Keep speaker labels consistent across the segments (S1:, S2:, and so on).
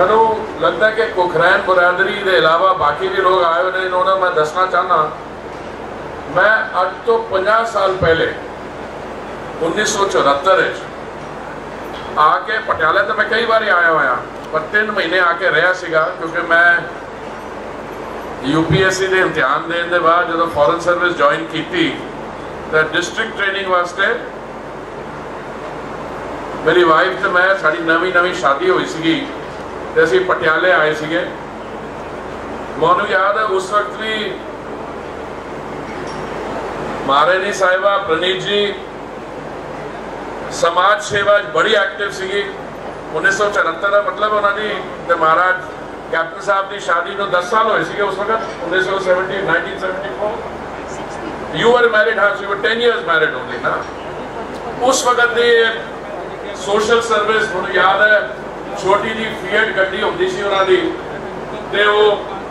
S1: मैं लगता है कि कुखरैन बरादरी के अलावा बाकी भी लोग आए हुए हैं, उन्होंने मैं दसना चाहना, मैं अब तो 50 साल पहले 1974 आके पटियाला तो मैं कई बार आया हुआ, पर 3 महीने आके रहा सीगा, क्योंकि मैं UPSC के इम्तिहान देने के बाद जो फॉरेन सर्विस ज्वाइन की तो डिस्ट्रिक्ट ट्रेनिंग वास्ते मेरी वाइफ तो मैं साड़ी नवी शादी हुई सी तो असी पटियाले आए थे। मैं याद है उस वक्त भी महारानी साहिबा प्रणीत जी समाज सेवा बड़ी एक्टिव सी। 1974 का मतलब उन्होंने महाराज कैप्टन साहब की शादी को 10 साल हुए थे उस वक्त 1974। यू वर मैरिड, हाँ you were 10 years married only ना। उस वक्त की सोशल सर्विस मुझे याद है, छोटी जी फीएट गड्डी होती सी उन्होंने, वो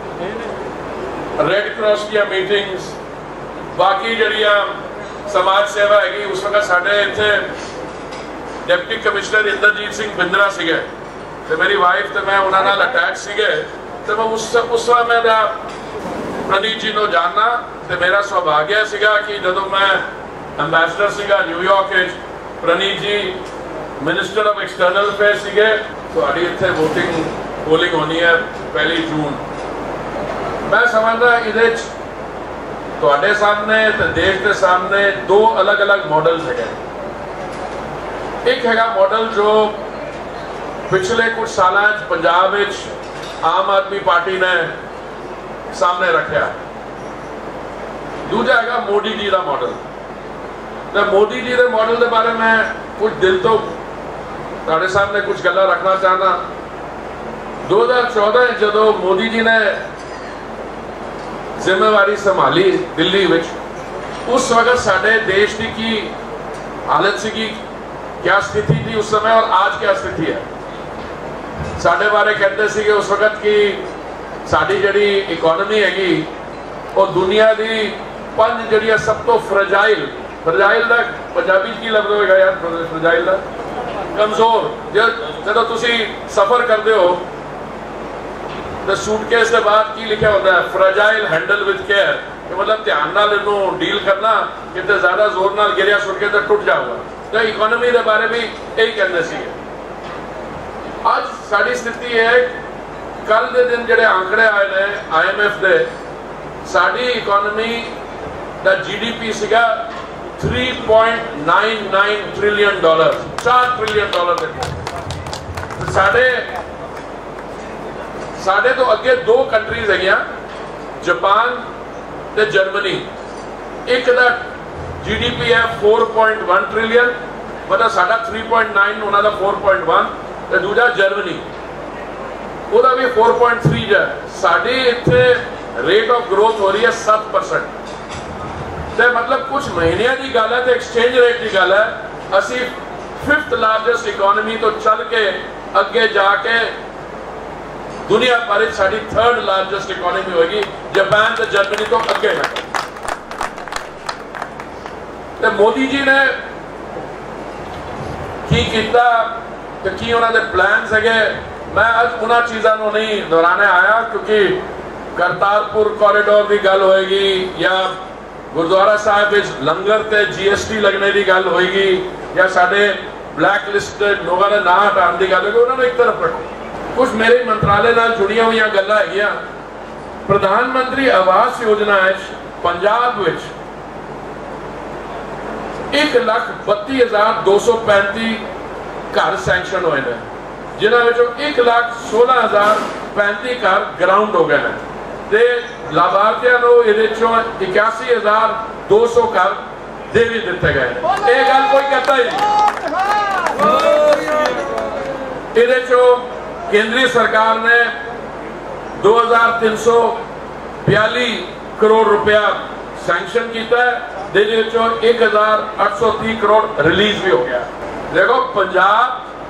S1: रेड क्रॉस की मीटिंग्स, बाकी जड़िया समाज सेवा हैगी। उस वक्त साढ़े इतने डिप्टी कमिश्नर इंद्रजीत सिंह बिंद्रा सीगे तो मेरी वाइफ तो मैं उन्होंने अटैच सीगे, तो मैं उस वक्त मेरा प्रणीत जी को जानना तो मेरा सौभाग्य सीगा कि जो मैं एम्बेसडर सीगा New York, Preneet ji minister of external affair सीगे। तो इतने वोटिंग पोलिंग होनी है 1 जून। मैं समझदा ये तुहाडे सामने तो देश के सामने 2 अलग अलग मॉडल्स है। एक है मॉडल जो पिछले कुछ साल पंजाब आम आदमी पार्टी ने सामने रखा, दूजा है मोदी जी का मॉडल। तो मोदी जी के मॉडल के बारे में कुछ दिल तो तुहाडे सामने कुछ गल्लां रखना चाहना। 2014 जो मोदी जी ने जिम्मेवारी संभाली दिल्ली में, उस वक्त साडे देश की हालत सी, क्या स्थिति थी उस समय और आज क्या स्थिति है। साडे बारे कहते सी कि उस वक्त की साडी जड़ी इकोनॉमी हैगी वो दुनिया की 5 जड़िया सब तो फ्रजाइल का पंजाबी की लफ्ज़ होगा यार, फ्रजाइल का कमजोर। जो तुसी सफर करते हो तो सूटकेस के बाद की लिखा होता है फ्रजाइल हैंडल विद केयर, मतलब ध्यान नाल इनू डील करना, कितने ज्यादा जोर नाल गिरिया सुट के तो टूट जाऊगा। तो इकोनॉमी के बारे भी यही कहते सी। आज साड़ी स्थिति है, कल के दिन जो आंकड़े आए ने IMF दे, साड़ी इकोनॉमी का GDP सीगा $3.99 ट्रिलियन, $4 ट्रिलियन। साढ़े तो अगे 2 कंट्रीज है, जापान ते जर्मनी। एक का GDP है 4.1 ट्रिलियन, मतलब साढ़ा 3.9, उन्होंने 4.1, तो दूजा जर्मनी वह भी 4.3 है। साड़ी इतने रेट ऑफ ग्रोथ हो रही है 7%। तो मतलब कुछ महीनों की गल है, तो एक्सचेंज रेट की गल है, असी 5th लार्जेस्ट इकोनॉमी तो चल के अगे जाके दुनिया भर साड़ी 3rd लार्जेस्ट इकोनॉमी होगी, जापान तो जर्मनी तो अगे है। तो मोदी जी ने की किया तो की उन्होंने प्लान्स है, मैं आज उन्होंने चीज़ों को नहीं दोहराने आया, क्योंकि करतारपुर कॉरिडोर की गल होएगी या गुरुद्वारा साहब लंगर ते GST लगने की गल होएगी या साढ़े ब्लैक लिस्ट लोगों ने ना हटाने की गल होगी, उन्होंने एक तरफ रखो। कुछ मेरे मंत्रालय नाल जुड़िया हुई गल्लां हैगियां। प्रधानमंत्री आवास योजना पंजाब विच 1,32,235 घर सैंक्शन हुए हैं, जिन्होंने 1,16,035 घर ग्राउंड हो गए हैं। ते लाभार्थियों को ये 81,200 घर दे भी दिते गए। ये गल कोई कहता ही नहीं। ये केंद्रीय सरकार ने 2,342 करोड़ रुपया सैंक्शन किया है, 1,830 करोड़ रिलीज भी हो गया। देखो पंजाब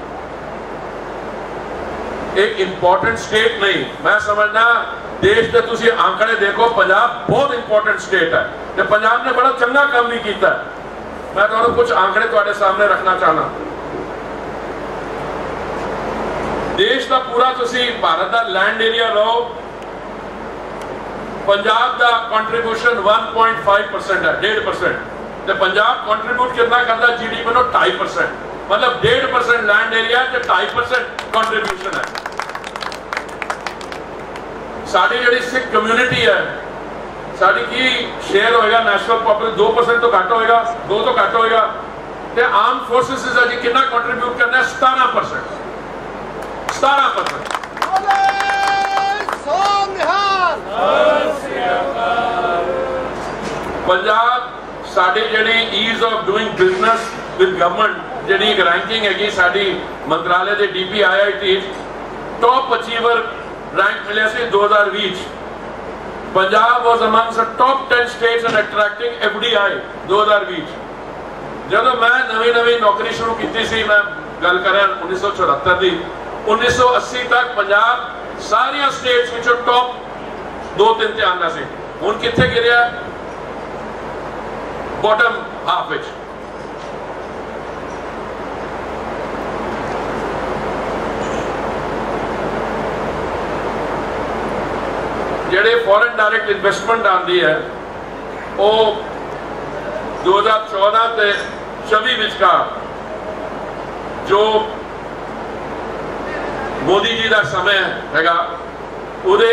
S1: एक इंपॉर्टेंट स्टेट नहीं, मैं समझना देश के तुसी आंकड़े देखो, पंजाब बहुत इंपॉर्टेंट स्टेट है, तो पंजाब ने बड़ा चंगा काम भी किया। मैं तो कुछ आंकड़े तुम्हारे सामने रखना चाहना। देश का पूरा तुसी भारत का लैंड एरिया लो, पंजाब का कंट्रीब्यूशन 1.5% है, 1.5%। तो पंजाब कंट्रीब्यूट कितना करता GDP नो 2.5%, मतलब 1.5% लैंड एरिया ते 2.5% कंट्रीब्यूशन है। साड़ी जिहड़ी सिख कम्यूनिटी है, साड़ी की शेयर होएगा नेशनल पॉपुलेशन 2% तो घट होएगा, 2 तो घट होएगा। ते आर्म फोर्सेस इज अजी कितना कंट्रीब्यूट करना है? 17%। 17%। पंजाब साड़ी जिहड़ी ease of doing business with government जिहड़ी एक रैंकिंग हैगी साड़ी मंत्रालय के DPIIT टॉप अचीवर रैंक मिले सी 2020। Punjab was amongst the top 10 states in attracting FDI 2020। ਜਦੋਂ मैं नवी नौकरी शुरू की सी, मैं गल करें 1974 की, 1980 तक पंजाब सारिया स्टेट्स विचों टॉप 2-3 ते आंदा सी। हुण कित्थे गिरिया? बॉटम हाफ विच। जिहड़े फॉरेन डायरेक्ट इन्वेस्टमेंट आती है वो 2014 ते 26 विचकार जो मोदी जी का समय हैगा उहदे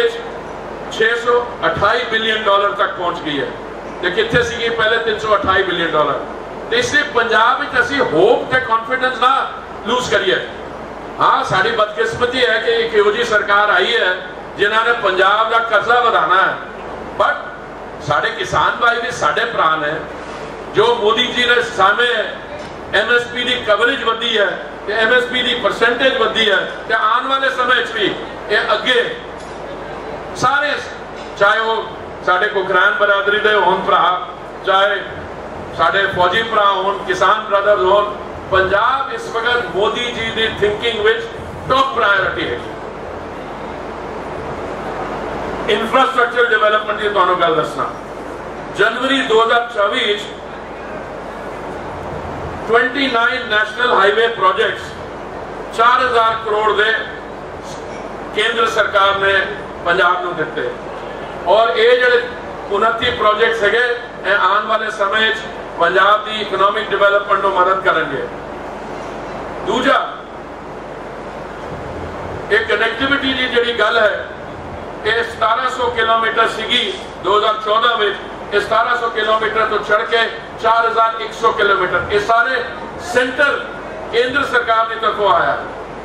S1: 628 बिलियन डॉलर तक पहुंच गई है। तो कितने सी पहले 328 बिलियन डॉलर। तो इससे पंजाब में असी होप ते कॉन्फिडेंस ना लूज करिए। हाँ, साड़ी बदकिस्मती है कि एक इहो जी सरकार आई है जिन्होंने पंजाब का कर्जा बढ़ाना है, बट साढ़े किसान भाई भी साढ़े भरा ने। जो मोदी जी ने सामने MSP की कवरेज वधी है, MSP की परसेंटेज वधी है, तो आने वाले समय भी ये अगे सारे, चाहे वो साढ़े कुकरान बरादरी दे होन भरा, चाहे साढ़े फौजी भरा होन, किसान ब्रदर्स होन, पंजाब इस वक्त मोदी जी की थिंकिंग विच टॉप प्रायोरिटी है। इंफ्रास्ट्रक्चर डेवलपमेंट की तुहानू गल दसना, जनवरी 2024 29 नेशनल हाईवे प्रोजेक्ट्स 4000 करोड़ दे केंद्र सरकार ने पंजाब को दिते, और ये जिहड़े 29 प्रोजेक्ट्स है आने वाले समय पंजाब की इकोनॉमिक डिवेलपमेंट को मदद करेंगे। दूजा, एक कनेक्टिविटी की जिहड़ी गल है, ये 1700 किलोमीटर सी 2014 में, 1700 किलोमीटर तो चढ़ के 4100 किलोमीटर, ये सारे सेंटर केंद्र सरकार की तरफों आया।